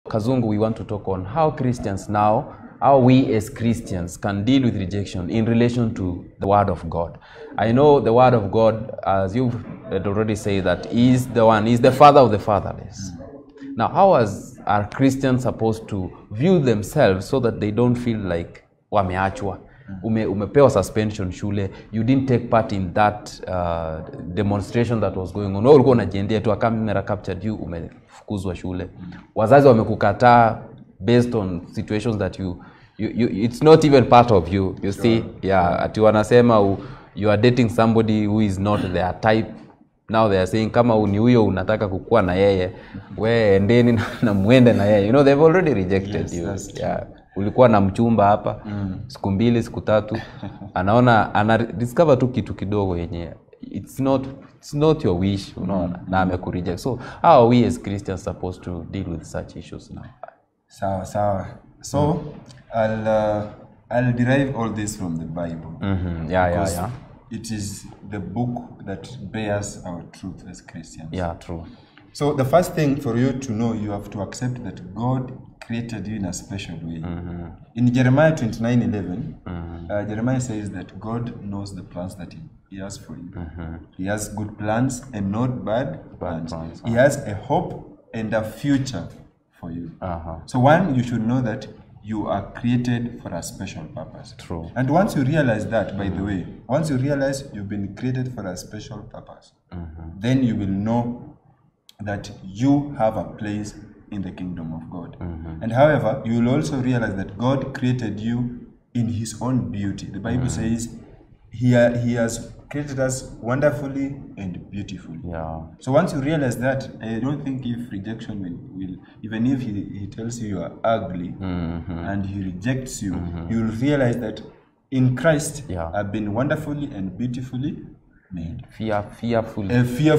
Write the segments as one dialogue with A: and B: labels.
A: Kazungu, we want to talk on how Christians now, how we as Christians can deal with rejection in relation to the Word of God. I know the Word of God, as you've already said, that is the Father of the fatherless. Now, how are Christians supposed to view themselves so that they don't feel like wameachwa? Umepewa suspension shule, you didn't take part in that demonstration that was going on. Ulikuwa unajiendea tu, camera captured you, umefukuzwa shule. Wazazi wamekukataa based on situations that you it's not even part of you. You see, yeah, ati wanasema you are dating somebody who is not their type. Now they are saying kama ni huyo unataka kukua na yeye, we endeni na muende na yeye. You know, they've already rejected you. Yeah. Ulikuwa na mchumba hapa, siku mbili, siku tatu, ana discover tu kitu kidogo yenye it's not your wish, unaona, na amekureject. So how are we as Christians supposed to deal with such issues now?
B: Sawa. So I'll derive all this from the Bible.
A: Yeah.
B: It is the book that bears our truth as Christians.
A: Yeah, true.
B: So the first thing for you to know, you have to accept that God created you in a special way. In Jeremiah 29:11, Jeremiah says that God knows the plans that he has for you. He has good plans and not bad plans. He has a hope and a future for you. So one, you should know that you are created for a special purpose.
A: True.
B: And once you realize that, by the way, once you realize you've been created for a special purpose, then you will know that you have a place in the kingdom of God. And however, you will also realize that God created you in his own beauty. The Bible says he has created us wonderfully and beautifully.
A: Yeah.
B: So once you realize that, I don't think if rejection will even if he tells you are ugly and he rejects you, you will realize that in Christ I've been wonderfully and beautifully made.
A: Fearfully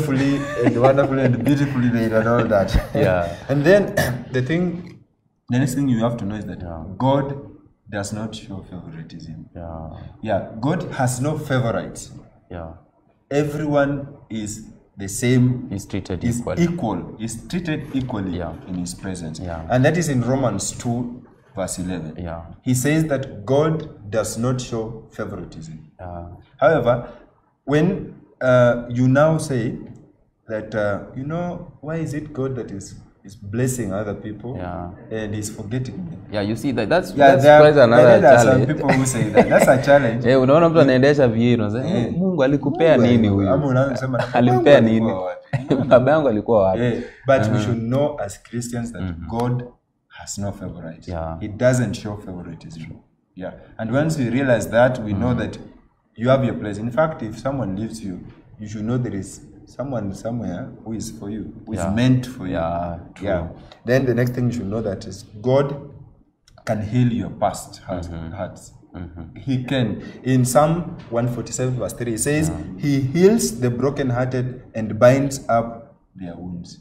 B: and wonderfully and beautifully made and all that.
A: Yeah.
B: And then the next thing you have to know is that God does not show favoritism. Yeah. God has no favorites.
A: Yeah.
B: Everyone is the same.
A: He's treated
B: equal. He's treated equally in his presence. And that is in Romans 2 verse 11.
A: Yeah.
B: He says that God does not show favoritism. However, when you now say that, why is it God that is blessing other people and is forgetting me?
A: Yeah, you see that's quite another challenge.
B: There are some people who say that. That's a challenge.
A: Unaona mtu anaendesha vile unasema Mungu alikupea nini huyu?
B: Ama unasema
A: alimpea nini? Baba yangu alikuwa wapi?
B: But we should know as Christians that God has no favorites. He doesn't show favoritism. Yeah. And once we realize that, we know that you have your place. In fact, if someone leaves you, you should know there is someone somewhere who is for you, who is meant for you.
A: True.
B: Then the next thing you should know that is God can heal your past hurts. He can. In Psalm 147 verse 3, it says, he heals the brokenhearted and binds up their wounds.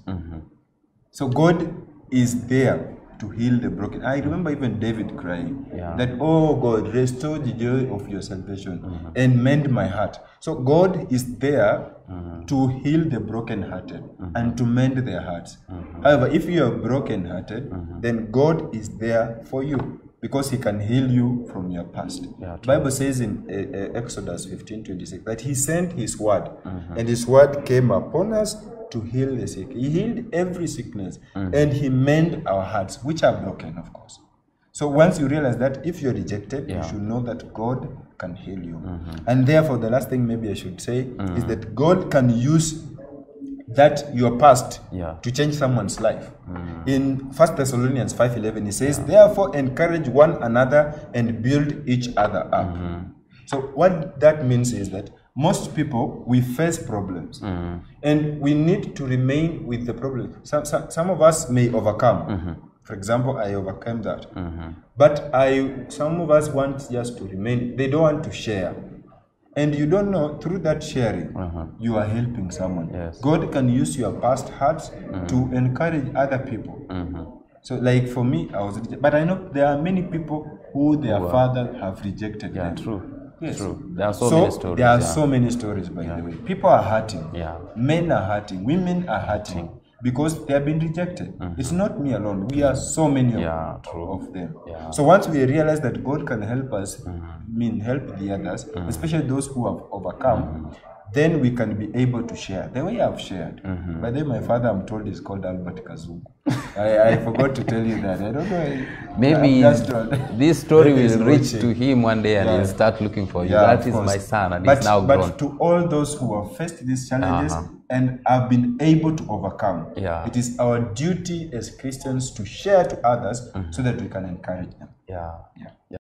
B: So God is there to heal the broken. I remember even David crying that, oh God, restore the joy of your salvation and mend my heart. So God is there to heal the brokenhearted and to mend their hearts. However, if you are brokenhearted, then God is there for you because he can heal you from your past. The Bible says in Exodus 15:26 that he sent his word and his word came upon us to heal the sick. He healed every sickness and he mended our hearts, which are broken, of course. So once you realize that if you're rejected, you should know that God can heal you. And therefore, the last thing maybe I should say is that God can use that your past to change someone's life. In 1 Thessalonians 5:11, he says, therefore encourage one another and build each other up. So what that means is that most people, we face problems and we need to remain with the problem. Some of us may overcome. For example, I overcame that. But some of us want just to remain. They don't want to share. And you don't know, through that sharing, you are helping someone. God can use your past hurts to encourage other people. So like for me, I was rejected. But I know there are many people who their father have rejected them.
A: True.
B: Yes.
A: True. There are so many stories.
B: There are so many stories, by the way. People are hurting. Men are hurting. Women are hurting. because they have been rejected. It's not me alone. We are so many of them.
A: Yeah.
B: So once we realize that God can help us, help the others, especially those who have overcome, then we can be able to share. The way I've shared. By then, my father, I'm told, is called Albert Kazungu. I forgot to tell you that. I don't know.
A: Maybe this story will reach to him one day and he'll start looking for you. That is my son, and he's now grown.
B: But to all those who have faced these challenges and have been able to overcome, it is our duty as Christians to share to others so that we can encourage them.
A: Yeah.